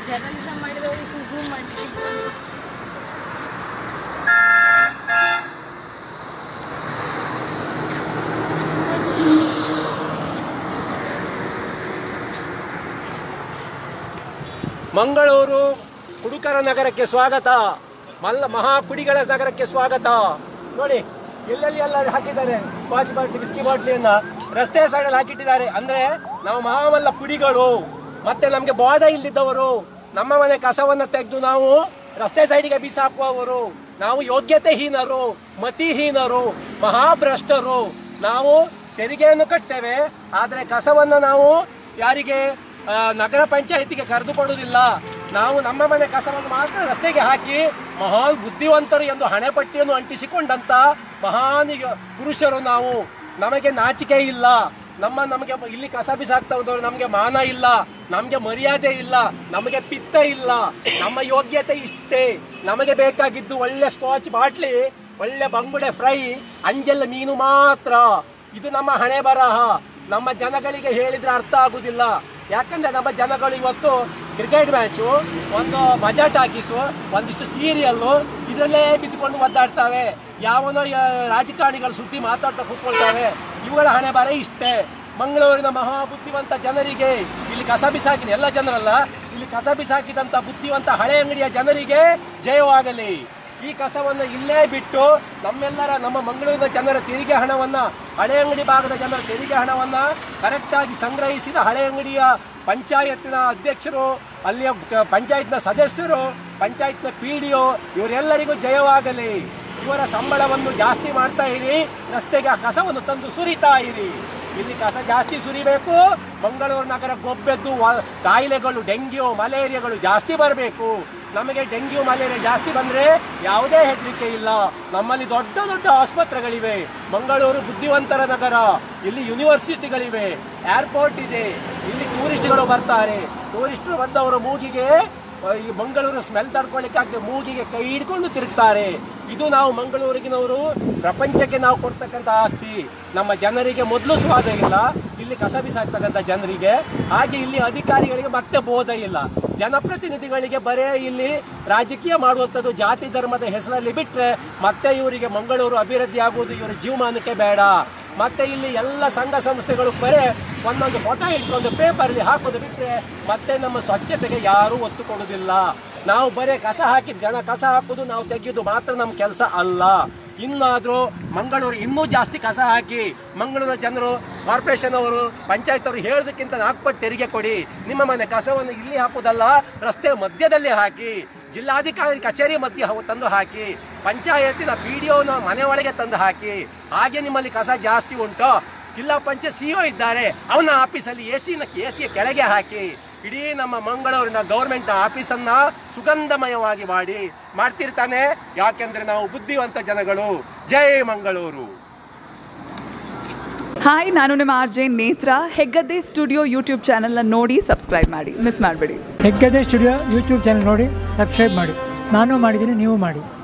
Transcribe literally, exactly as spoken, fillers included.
Journalism ಮಾಡಿದವರು ಇಷ್ಟು zoom ಮಾಡ್ತಿದ್ರು. ಮಂಗಳೂರು ಕುಡುಕರ ನಗರಕ್ಕೆ ಸ್ವಾಗತ, ಮಲ್ಲ ಮಹಾ ಕುಡಿಗಳ ನಗರಕ್ಕೆ ಸ್ವಾಗತ. ನೋಡಿ ಎಲ್ಲೆಲ್ಲಿ ಎಲ್ಲ ಹಾಕಿದ್ದಾರೆ ಸ್ಕಾಚ್ ಬಾಟ್ಲಿ, ವಿಸ್ಕಿ ಬಾಟ್ಲಿಯನ್ನ ರಸ್ತೆ ಸೈಡಲ್ಲಿ ಹಾಕಿಟ್ಟಿದ್ದಾರೆ. ಅಂದ್ರೆ ನಾವು ಮಹಾಮಲ್ಲ ಕುಡಿಗಳು, ಮತ್ತೆ ನಮ್ಗೆ ಬೋಧ ಇಲ್ಲದಿದ್ದವರು, ನಮ್ಮ ಮನೆ ಕಸವನ್ನ ತೆಗೆದು ನಾವು ರಸ್ತೆ ಸೈಡಿಗೆ ಬಿಸಾಕುವವರು, ನಾವು ಯೋಗ್ಯತೆ ಹೀನರು, ಮತಿಹೀನರು, ಮಹಾಭ್ರಷ್ಟರು. ನಾವು ತೆರಿಗೆಯನ್ನು ಕಟ್ತೇವೆ, ಆದರೆ ಕಸವನ್ನು ನಾವು ಯಾರಿಗೆ ನಗರ ಪಂಚಾಯಿತಿಗೆ ಕರೆದುಕೊಡುವುದಿಲ್ಲ. ನಾವು ನಮ್ಮ ಮನೆ ಕಸವನ್ನು ಮಾತ್ರ ರಸ್ತೆಗೆ ಹಾಕಿ ಮಹಾನ್ ಬುದ್ಧಿವಂತರು ಎಂದು ಹಣೆಪಟ್ಟಿಯನ್ನು ಅಂಟಿಸಿಕೊಂಡಂತ ಮಹಾನ್ ಪುರುಷರು ನಾವು. ನಮಗೆ ನಾಚಿಕೆ ಇಲ್ಲ, ನಮ್ಮ ನಮಗೆ ಇಲ್ಲಿ ಕಸ ಬಿಸಾಕ್ತಾ ಹೋದವರು ನಮಗೆ ಮಾನ ಇಲ್ಲ, ನಮಗೆ ಮರ್ಯಾದೆ ಇಲ್ಲ, ನಮಗೆ ಪಿತ್ತ ಇಲ್ಲ. ನಮ್ಮ ಯೋಗ್ಯತೆ ಇಷ್ಟೇ. ನಮಗೆ ಬೇಕಾಗಿದ್ದು ಒಳ್ಳೆ ಸ್ಕಾಚ್ ಬಾಟ್ಲಿ, ಒಳ್ಳೆ ಬಂಗುಡೆ ಫ್ರೈ, ಅಂಜಲ್ ಮೀನು ಮಾತ್ರ. ಇದು ನಮ್ಮ ಹಣೆ ಬರಹ. ನಮ್ಮ ಜನಗಳಿಗೆ ಹೇಳಿದ್ರೆ ಅರ್ಥ ಆಗುದಿಲ್ಲ. ಯಾಕಂದ್ರೆ ನಮ್ಮ ಜನಗಳು ಇವತ್ತು ಕ್ರಿಕೆಟ್ ಮ್ಯಾಚು, ಒಂದು ಮಜಾ ಟಾಕೀಸು, ಒಂದಿಷ್ಟು ಸೀರಿಯಲ್ಲು ಇದರಲ್ಲೇ ಬಿದ್ದುಕೊಂಡು ಒದ್ದಾಡ್ತಾವೆ. ಯಾವನೋ ರಾಜಕಾರಣಿಗಳು ಸುದ್ದಿ ಮಾತಾಡ್ತಾ ಕೂತ್ಕೊಳ್ತಾವೆ. ಇವುಗಳ ಹಣೆ ಬರ ಇಷ್ಟೇ. ಮಂಗಳೂರಿನ ಮಹಾ ಬುದ್ಧಿವಂತ ಜನರಿಗೆ, ಇಲ್ಲಿ ಕಸ ಬಿಸಾಕಿದ ಎಲ್ಲ ಜನರಲ್ಲ, ಇಲ್ಲಿ ಕಸ ಬಿಸಾಕಿದಂಥ ಬುದ್ಧಿವಂತ ಹಳೆ ಅಂಗಡಿಯ ಜನರಿಗೆ ಜಯವಾಗಲಿ. ಈ ಕಸವನ್ನು ಇಲ್ಲೇ ಬಿಟ್ಟು ನಮ್ಮೆಲ್ಲರ ನಮ್ಮ ಮಂಗಳೂರಿನ ಜನರ ತೆರಿಗೆ ಹಣವನ್ನು, ಹಳೆ ಅಂಗಡಿ ಭಾಗದ ಜನರ ತೆರಿಗೆ ಹಣವನ್ನು ಕರೆಕ್ಟಾಗಿ ಸಂಗ್ರಹಿಸಿದ ಹಳೆ ಅಂಗಡಿಯ ಪಂಚಾಯತ್ನ ಅಧ್ಯಕ್ಷರು, ಅಲ್ಲಿಯ ಪಂಚಾಯತ್ನ ಸದಸ್ಯರು, ಪಂಚಾಯತ್ನ ಪಿ ಡಿ ಒ ಇವರೆಲ್ಲರಿಗೂ ಜಯವಾಗಲಿ. ಇವರ ಸಂಬಳವನ್ನು ಜಾಸ್ತಿ ಮಾಡ್ತಾ ಇರಿ, ರಸ್ತೆಗೆ ಆ ಕಸವನ್ನು ತಂದು ಸುರಿತಾ ಇರಿ. ಇಲ್ಲಿ ಕಸ ಜಾಸ್ತಿ ಸುರಿಬೇಕು. ಮಂಗಳೂರು ನಗರ ಗೊಬ್ಬೆದ್ದು ಕಾಯಿಲೆಗಳು, ಡೆಂಗ್ಯೂ ಮಲೇರಿಯಾಗಳು ಜಾಸ್ತಿ ಬರಬೇಕು. ನಮಗೆ ಡೆಂಗ್ಯೂ ಮಲೇರಿಯಾ ಜಾಸ್ತಿ ಬಂದರೆ ಯಾವುದೇ ಹೆದರಿಕೆ ಇಲ್ಲ. ನಮ್ಮಲ್ಲಿ ದೊಡ್ಡ ದೊಡ್ಡ ಆಸ್ಪತ್ರೆಗಳಿವೆ. ಮಂಗಳೂರು ಬುದ್ಧಿವಂತರ ನಗರ. ಇಲ್ಲಿ ಯೂನಿವರ್ಸಿಟಿಗಳಿವೆ, ಏರ್ಪೋರ್ಟ್ ಇದೆ. ಇಲ್ಲಿ ಟೂರಿಸ್ಟ್ಗಳು ಬರ್ತಾರೆ. ಟೂರಿಸ್ಟ್ರು ಬಂದವರು ಮೂಗಿಗೆ ಈ ಮಂಗಳೂರು ಸ್ಮೆಲ್ ತಡ್ಕೊಳ್ಳಿಕ್ಕಾಗದೆ ಮೂಗಿಗೆ ಕೈ ಹಿಡ್ಕೊಂಡು ತಿರುಗ್ತಾರೆ. ಇದು ನಾವು ಮಂಗಳೂರಿಗಿನವರು ಪ್ರಪಂಚಕ್ಕೆ ನಾವು ಕೊಡ್ತಕ್ಕಂಥ ಆಸ್ತಿ. ನಮ್ಮ ಜನರಿಗೆ ಮೊದಲು ಸ್ವಾದ ಇಲ್ಲ, ಇಲ್ಲಿ ಕಸ ಬಿಸಾಕ್ತಕ್ಕಂಥ ಜನರಿಗೆ. ಹಾಗೆ ಇಲ್ಲಿ ಅಧಿಕಾರಿಗಳಿಗೆ ಮತ್ತೆ ಬೋಧ ಇಲ್ಲ. ಜನಪ್ರತಿನಿಧಿಗಳಿಗೆ ಬರೇ ಇಲ್ಲಿ ರಾಜಕೀಯ ಮಾಡುವಂಥದ್ದು ಜಾತಿ ಧರ್ಮದ ಹೆಸರಲ್ಲಿ ಬಿಟ್ಟರೆ ಮತ್ತೆ ಇವರಿಗೆ ಮಂಗಳೂರು ಅಭಿವೃದ್ಧಿ ಆಗುವುದು ಇವರ ಜೀವಮಾನಕ್ಕೆ ಬೇಡ. ಮತ್ತೆ ಇಲ್ಲಿ ಎಲ್ಲ ಸಂಘ ಸಂಸ್ಥೆಗಳು ಬರೇ ಒಂದೊಂದು ಫೋಟೋ ಇಟ್ಕೊಂಡು ಪೇಪರಲ್ಲಿ ಹಾಕೋದು ಬಿಟ್ಟರೆ ಮತ್ತೆ ನಮ್ಮ ಸ್ವಚ್ಛತೆಗೆ ಯಾರೂ ಒತ್ತು ಕೊಡೋದಿಲ್ಲ. ನಾವು ಬರೀ ಕಸ ಹಾಕಿದ ಜನ ಕಸ ಹಾಕೋದು, ನಾವು ತೆಗೆಯೋದು ಮಾತ್ರ ನಮ್ಮ ಕೆಲಸ ಅಲ್ಲ. ಇನ್ನಾದರೂ ಮಂಗಳೂರು ಇನ್ನೂ ಜಾಸ್ತಿ ಕಸ ಹಾಕಿ, ಮಂಗಳೂರಿನ ಜನರು, ಕಾರ್ಪೊರೇಷನ್ ಅವರು, ಪಂಚಾಯತ್ ಅವರು ಹೇಳೋದಕ್ಕಿಂತ ನಾಲ್ಕು ತೆರಿಗೆ ಕೊಡಿ. ನಿಮ್ಮ ಮನೆ ಕಸವನ್ನು ಇಲ್ಲಿ ಹಾಕೋದಲ್ಲ, ರಸ್ತೆ ಮಧ್ಯದಲ್ಲಿ ಹಾಕಿ, ಜಿಲ್ಲಾಧಿಕಾರಿ ಕಚೇರಿ ಮಧ್ಯೆ ತಂದು ಹಾಕಿ, ಪಂಚಾಯತಿನ ಪಿ ಡಿ ಒನ ಮನೆ ಒಳಗೆ ತಂದು ಹಾಕಿ. ಹಾಗೆ ನಿಮ್ಮಲ್ಲಿ ಕಸ ಜಾಸ್ತಿ ಉಂಟು, ಜಿಲ್ಲಾ ಪಂಚಾಯತ್ ಸಿ ಒ ಇದ್ದಾರೆ, ಅವನ ಆಫೀಸಲ್ಲಿ ಎ ಸಿನ ಎ ಸಿಯ ಕೆಳಗೆ ಹಾಕಿ. ಇಡೀ ನಮ್ಮ ಮಂಗಳೂರಿನ ಗೌರ್ಮೆಂಟ್ ಆಫೀಸನ್ನ ಸುಗಂಧಮಯವಾಗಿ ಮಾಡಿ ಮಾಡ್ತಿರ್ತಾನೆ. ಯಾಕೆಂದ್ರೆ ನಾವು ಬುದ್ಧಿವಂತ ಜನಗಳು. ಜೈ ಮಂಗಳೂರು. ಹಾಯ್, ನಾನು ನಿಮ್ಮ ಆರ್ ಜೆ ನೇತ್ರ. ಹೆಗ್ಗದ್ದೆ ಸ್ಟುಡಿಯೋ ಯೂಟ್ಯೂಬ್ ಚಾನಲ್ನ ನೋಡಿ ಸಬ್ಸ್ಕ್ರೈಬ್ ಮಾಡಿ, ಮಿಸ್ ಮಾಡಬೇಡಿ. ಹೆಗ್ಗದ್ದೆ ಸ್ಟುಡಿಯೋ ಯೂಟ್ಯೂಬ್ ಚಾನಲ್ ನೋಡಿ ಸಬ್ಸ್ಕ್ರೈಬ್ ಮಾಡಿ. ನಾನು ಮಾಡಿದ್ದೀನಿ, ನೀವು ಮಾಡಿ.